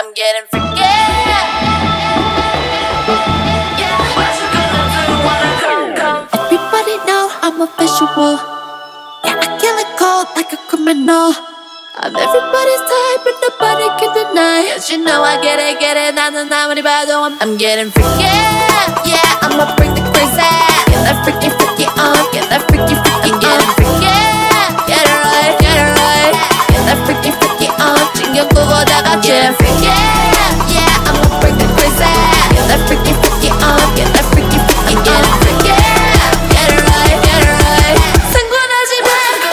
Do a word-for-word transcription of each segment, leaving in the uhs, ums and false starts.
I'm getting freaky. Everybody know I'm a visual. Yeah, I kill it cold like a criminal. I'm everybody's type, but nobody can deny. Cause you know I get it, get it, 나는 아무리 봐도 I'm, I'm getting freaky. Yeah, I'ma bring the crazy. Get that freaky, freaky on. Get that freaky, freaky on. I'm getting freaky. Get it right, get it right. Get that freaky, freaky on. 신경 끄고 다 같이 I'm getting freaky. Yeah, I'ma bring the crazy. Get that freaky, freaky on. Get that freaky, freaky on. I'm getting freaky. Get it right, get it right. 상관하지 마.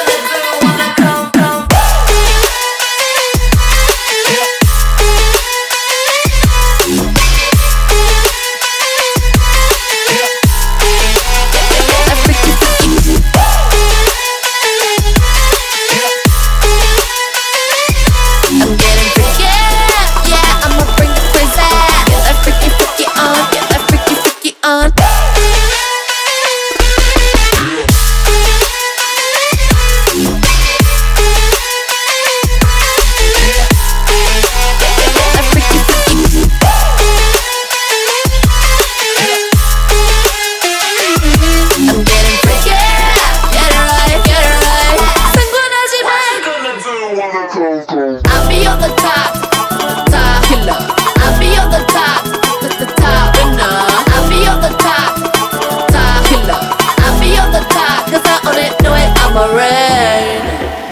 I'll be on the top, top killer. I'll be on the top, the top winner. I'll be on the top, top killer. I'll be on the top, cause I own it, know it, I'm a rain.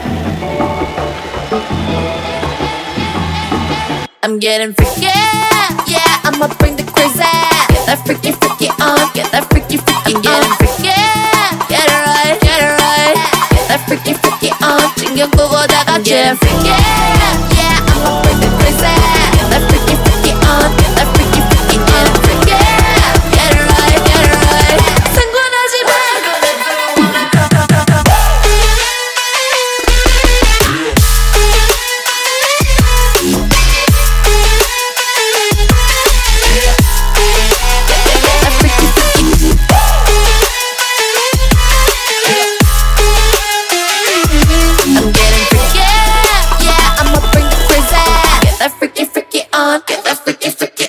I'm getting freaky, yeah, I'ma bring the crazy. Get that freaky, freaky on, get that freaky, freaky on. I'm getting freaky, get it right, get it right. Get that freaky, freaky on, 신경 끄고 다 같이 I'm freaky, yeah, I'ma bring the crazy. Get that freaky, freaky on, get that freaky, freaky on. I'm freaky, get it right, get it right. 상관하지 마. Get that freaky, freaky on, get that freaky, freaky